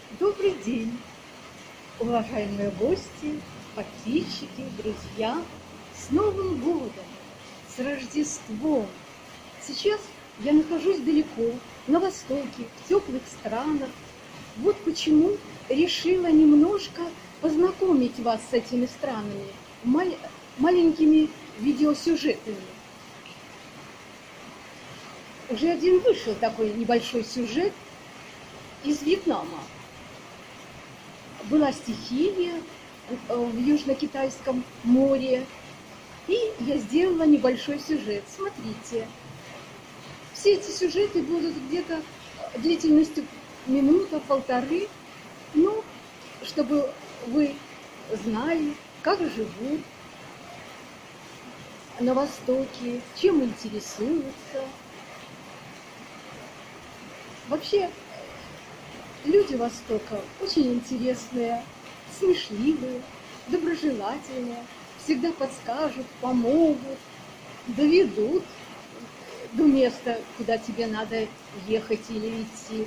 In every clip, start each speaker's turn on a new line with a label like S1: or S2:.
S1: Добрый день, уважаемые гости, подписчики, друзья! С Новым годом, с Рождеством! Сейчас я нахожусь далеко, на Востоке, в теплых странах. Вот почему решила немножко познакомить вас с этими странами маленькими видеосюжетами. Уже один вышел такой небольшой сюжет из Вьетнама. Была стихия в Южно-Китайском море, и я сделала небольшой сюжет. Смотрите, все эти сюжеты будут где-то длительностью минута-полторы, но чтобы вы знали, как живут на Востоке, чем интересуются. Вообще, люди Востока очень интересные, смешливые, доброжелательные, всегда подскажут, помогут, доведут до места, куда тебе надо ехать или идти.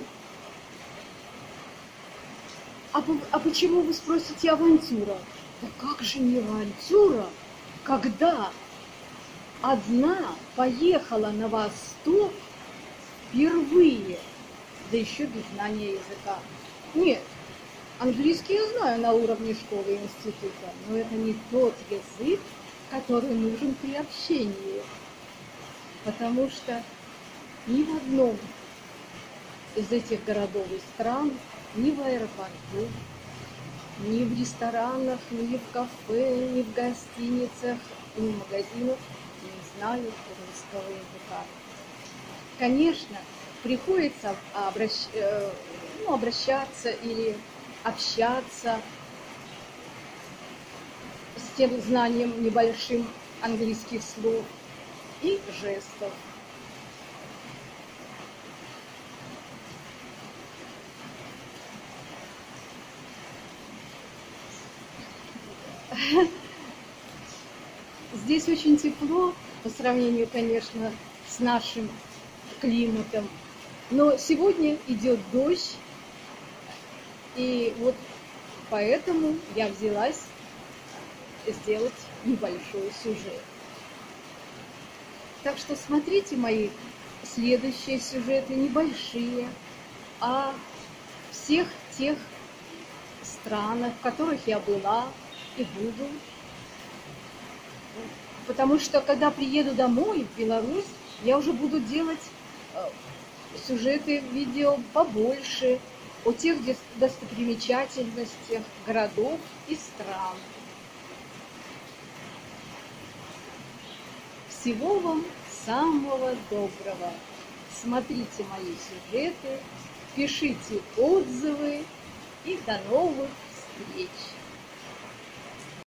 S1: А почему, вы спросите, авантюра? Да как же не авантюра, когда одна поехала на Восток впервые, да еще без знания языка. Нет, английский я знаю на уровне школы и института, но это не тот язык, который нужен при общении. Потому что ни в одном из этих городов и стран, ни в аэропорту, ни в ресторанах, ни в кафе, ни в гостиницах, ни в магазинах не знают русского языка. Конечно, приходится обращаться или общаться с тем знанием небольшим английских слов и жестов. Здесь очень тепло по сравнению, конечно, с нашим климатом. Но сегодня идет дождь, и вот поэтому я взялась сделать небольшой сюжет. Так что смотрите мои следующие сюжеты, небольшие, о всех тех странах, в которых я была и буду. Потому что, когда приеду домой, в Беларусь, я уже буду делать сюжеты, видео побольше о тех достопримечательностях городов и стран. Всего вам самого доброго! Смотрите мои сюжеты, пишите отзывы и до новых встреч!